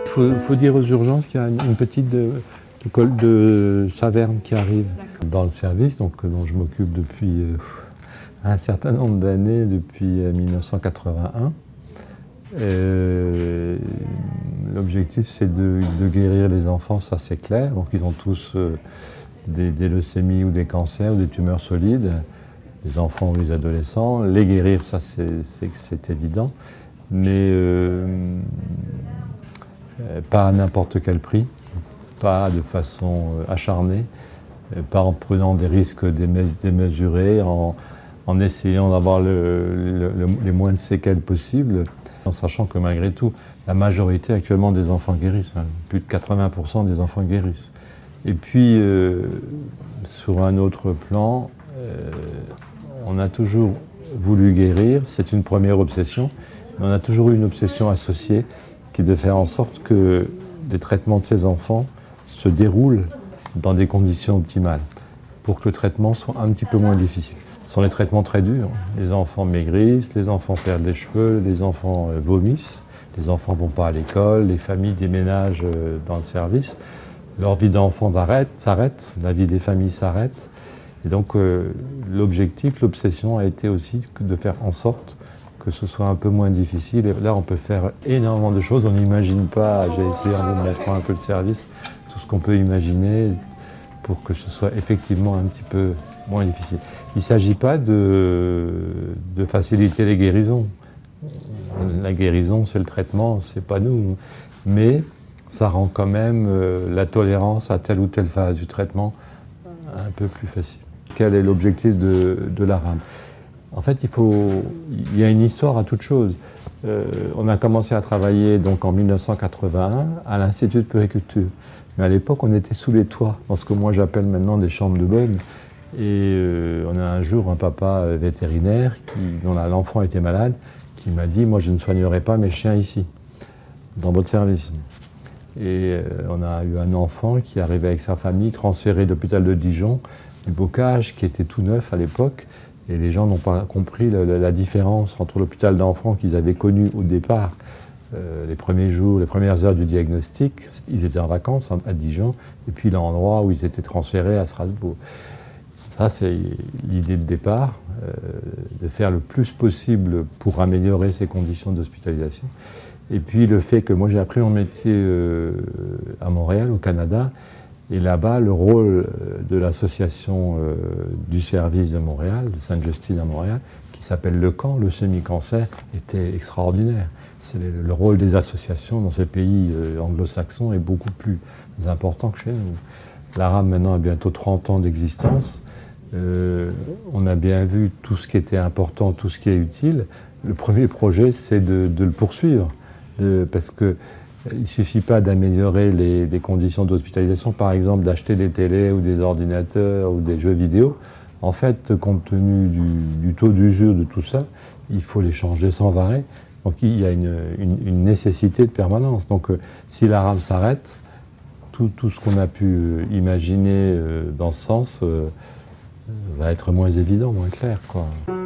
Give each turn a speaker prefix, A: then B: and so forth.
A: faut dire aux urgences qu'il y a une petite de Saverne qui arrive dans le service, dont je m'occupe depuis un certain nombre d'années, depuis 1981. L'objectif, c'est de guérir les enfants, ça c'est clair. Donc ils ont tous des leucémies ou des cancers ou des tumeurs solides, les enfants ou les adolescents. Les guérir, ça c'est évident, mais pas à n'importe quel prix, pas de façon acharnée, pas en prenant des risques démesurés, en essayant d'avoir les moins de séquelles possibles, en sachant que malgré tout, la majorité actuellement des enfants guérissent, hein, plus de 80% des enfants guérissent. Et puis, sur un autre plan, on a toujours voulu guérir, c'est une première obsession, mais on a toujours eu une obsession associée, qui est de faire en sorte que les traitements de ces enfants se déroulent dans des conditions optimales, pour que le traitement soit un petit peu moins difficile. Ce sont des traitements très durs. Les enfants maigrissent, les enfants perdent les cheveux, les enfants vomissent, les enfants ne vont pas à l'école, les familles déménagent dans le service. Leur vie d'enfant s'arrête, la vie des familles s'arrête. Et donc l'objectif, l'obsession a été aussi de faire en sorte que ce soit un peu moins difficile. Et là, on peut faire énormément de choses. On n'imagine pas, j'ai essayé en vous montrant un peu le service, tout ce qu'on peut imaginer pour que ce soit effectivement un petit peu moins difficile. Il ne s'agit pas de faciliter les guérisons. La guérison, c'est le traitement, c'est pas nous. Mais ça rend quand même la tolérance à telle ou telle phase du traitement un peu plus facile. Quel est l'objectif de la rame? En fait, il y a une histoire à toute chose. On a commencé à travailler donc en 1981 à l'Institut de puériculture. Mais à l'époque, on était sous les toits, dans ce que moi j'appelle maintenant des chambres de bonne. Et on a un jour un papa vétérinaire dont l'enfant était malade, qui m'a dit « Moi, je ne soignerai pas mes chiens ici, dans votre service ». Et on a eu un enfant qui arrivait avec sa famille, transféré de l'hôpital de Dijon, du Bocage, qui était tout neuf à l'époque. Et les gens n'ont pas compris la différence entre l'hôpital d'enfants qu'ils avaient connu au départ, les premiers jours, les premières heures du diagnostic, ils étaient en vacances à Dijon, et puis l'endroit où ils étaient transférés à Strasbourg. Ça, c'est l'idée de départ, de faire le plus possible pour améliorer ces conditions d'hospitalisation. Et puis le fait que moi j'ai appris mon métier à Montréal, au Canada, et là-bas, le rôle de l'association du service de Montréal, de Sainte-Justine à Montréal, qui s'appelle le CAN, leucémie-cancer, était extraordinaire. C'est le rôle des associations dans ces pays anglo-saxons est beaucoup plus important que chez nous. La rame maintenant a bientôt 30 ans d'existence. On a bien vu tout ce qui était important, tout ce qui est utile. Le premier projet, c'est de le poursuivre, parce que il ne suffit pas d'améliorer les conditions d'hospitalisation, par exemple d'acheter des télés ou des ordinateurs ou des jeux vidéo. En fait, compte tenu du taux d'usure de tout ça, il faut les changer sans arrêt. Donc il y a une nécessité de permanence. Donc si la rame s'arrête, tout ce qu'on a pu imaginer dans ce sens va être moins évident, moins clair, quoi.